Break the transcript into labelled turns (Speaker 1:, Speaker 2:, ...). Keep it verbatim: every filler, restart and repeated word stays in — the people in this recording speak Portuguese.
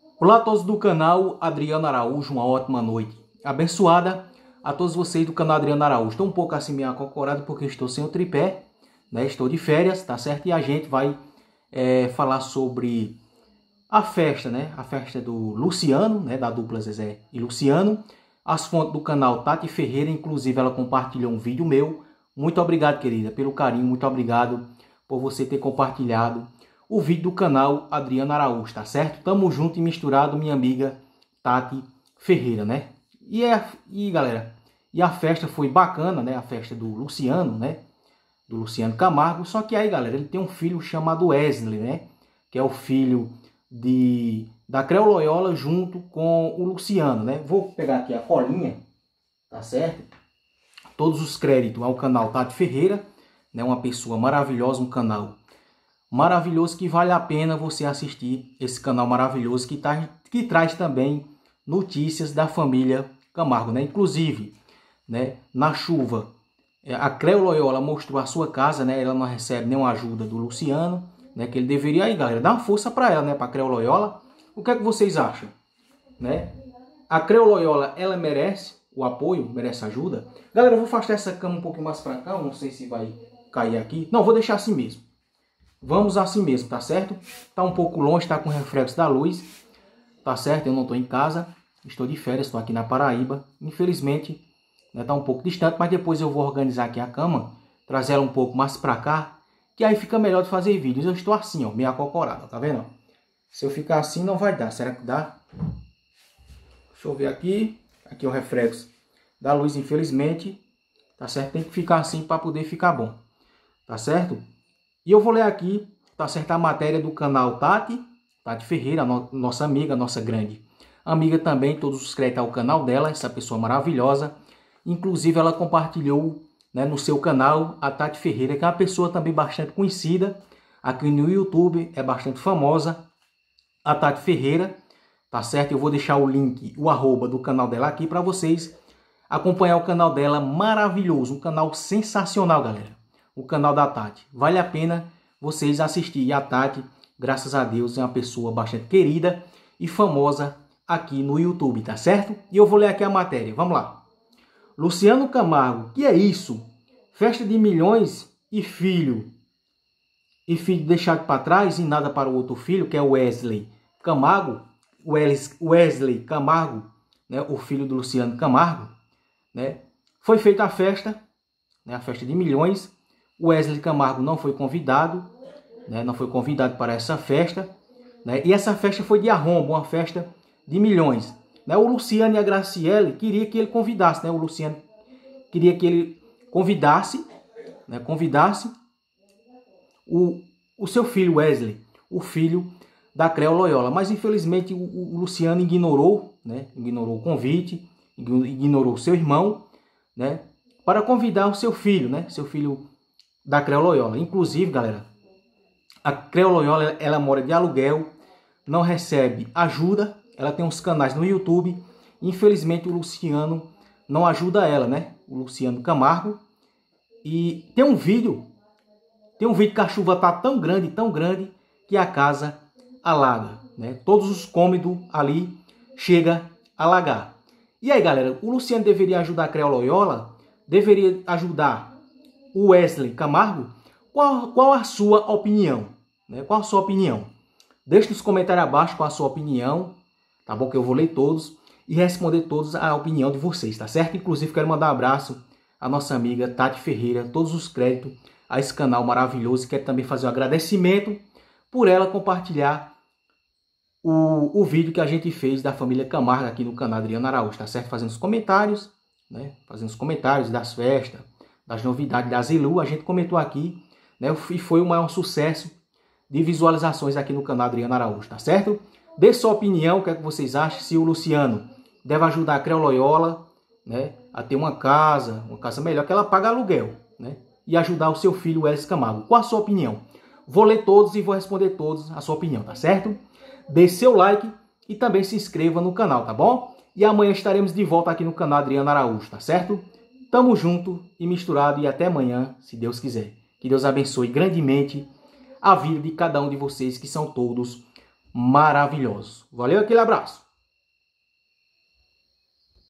Speaker 1: Olá a todos do canal Adriano Araújo, uma ótima noite abençoada a todos vocês do canal Adriano Araújo. Estou um pouco assim meio acocorado porque estou sem o tripé, né? Estou de férias, tá certo? E a gente vai é, falar sobre a festa, né? A festa do Luciano, né? Da dupla Zezé e Luciano. As fontes do canal Tati Ferreira, inclusive ela compartilhou um vídeo meu. Muito obrigado, querida, pelo carinho, muito obrigado por você ter compartilhado o vídeo do canal Adriano Araújo, tá certo? Tamo junto e misturado, minha amiga Tati Ferreira, né? E, é, e galera, e a festa foi bacana, né? A festa do Luciano, né? Do Luciano Camargo. Só que aí, galera, ele tem um filho chamado Wesley, né? Que é o filho de, da Creu Loyola junto com o Luciano, né? Vou pegar aqui a colinha, tá certo? Todos os créditos ao canal Tati Ferreira, né? Uma pessoa maravilhosa, um canal maravilhoso que vale a pena você assistir esse canal maravilhoso que, tá, que traz também notícias da família Camargo, né? Inclusive, né, na chuva, a Creu Loyola mostrou a sua casa, né? Ela não recebe nenhuma ajuda do Luciano, né? Que ele deveria aí, galera, dar uma força para ela, né? Para a Creu Loyola. O que é que vocês acham, né? A Creu Loyola, ela merece o apoio, merece ajuda. Galera, eu vou afastar essa cama um pouquinho mais para cá, eu não sei se vai cair aqui. Não, vou deixar assim mesmo. Vamos assim mesmo, tá certo? Tá um pouco longe, tá com reflexo da luz, tá certo? Eu não tô em casa, estou de férias, estou aqui na Paraíba. Infelizmente, né, tá um pouco distante, mas depois eu vou organizar aqui a cama, trazer ela um pouco mais pra cá, que aí fica melhor de fazer vídeos. Eu estou assim, ó, meio acocorado, tá vendo? Se eu ficar assim, não vai dar. Será que dá? Deixa eu ver aqui. Aqui é o reflexo da luz, infelizmente. Tá certo? Tem que ficar assim para poder ficar bom. Tá certo? E eu vou ler aqui, tá certo, a matéria do canal Tati, Tati Ferreira, no, nossa amiga, nossa grande amiga também, todos os créditos ao canal dela, essa pessoa maravilhosa. Inclusive ela compartilhou, né, no seu canal a Tati Ferreira, que é uma pessoa também bastante conhecida, aqui no YouTube, é bastante famosa, a Tati Ferreira, tá certo? Eu vou deixar o link, o arroba do canal dela aqui para vocês acompanhar o canal dela, maravilhoso, um canal sensacional, galera. O canal da Tati. Vale a pena vocês assistirem. E a Tati, graças a Deus, é uma pessoa bastante querida e famosa aqui no YouTube, tá certo? E eu vou ler aqui a matéria. Vamos lá. Luciano Camargo, que é isso? Festa de milhões e filho. E filho deixado para trás e nada para o outro filho, que é o Wesley Camargo. Wesley Camargo, né? O filho do Luciano Camargo, né? Foi feita a festa, né? A festa de milhões. O Wesley Camargo não foi convidado, né? Não foi convidado para essa festa, né? E essa festa foi de arrombo, uma festa de milhões, né? O Luciano e a Graciele queria que ele convidasse, né? O Luciano queria que ele convidasse, né? Convidasse o, o seu filho Wesley, o filho da Creu Loyola, mas infelizmente o, o Luciano ignorou, né? Ignorou o convite, ignorou o seu irmão, né? Para convidar o seu filho, né? Seu filho da Creu Loyola. Inclusive, galera, a Creu Loyola, ela mora de aluguel, não recebe ajuda, ela tem uns canais no YouTube. Infelizmente, o Luciano não ajuda ela, né? O Luciano Camargo. E tem um vídeo, tem um vídeo que a chuva tá tão grande, tão grande, que a casa alaga, né? Todos os cômodos ali chega a alagar. E aí, galera, o Luciano deveria ajudar a Creu Loyola? Deveria ajudar o Wesley Camargo? Qual, qual a sua opinião? Né? Qual a sua opinião? Deixe nos comentários abaixo qual a sua opinião, tá bom? Que eu vou ler todos e responder todos a opinião de vocês, tá certo? Inclusive quero mandar um abraço à nossa amiga Tati Ferreira, todos os créditos a esse canal maravilhoso. E quero também fazer um agradecimento por ela compartilhar o, o vídeo que a gente fez da família Camargo aqui no canal Adriano Araújo, tá certo? Fazendo os comentários, né? Fazendo os comentários das festas, das novidades da Zilu, a gente comentou aqui, né? E foi o maior sucesso de visualizações aqui no canal Adriano Araújo, tá certo? Dê sua opinião, o que é que vocês acham, se o Luciano deve ajudar a Creu Loyola, né, a ter uma casa, uma casa melhor, que ela paga aluguel, né? E ajudar o seu filho Wesley Camargo. Qual a sua opinião? Vou ler todos e vou responder todos a sua opinião, tá certo? Dê seu like e também se inscreva no canal, tá bom? E amanhã estaremos de volta aqui no canal Adriano Araújo, tá certo? Tamo junto e misturado e até amanhã, se Deus quiser. Que Deus abençoe grandemente a vida de cada um de vocês, que são todos maravilhosos. Valeu, aquele abraço.